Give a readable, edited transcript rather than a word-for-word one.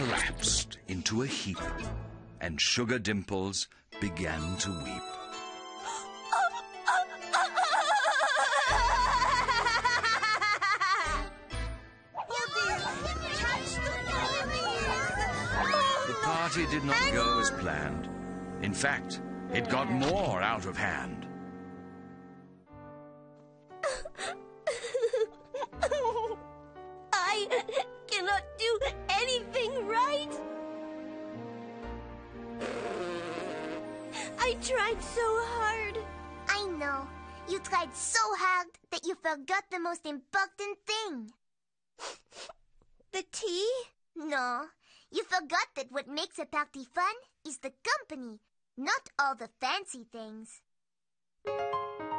collapsed into a heap, and Sugar Dimples began to weep. The party did not go as planned. In fact, it got more out of hand. I cannot do anything right. I tried so hard. I know. You tried so hard that you forgot the most important thing. The tea? No, you forgot that what makes a party fun is the company, not all the fancy things.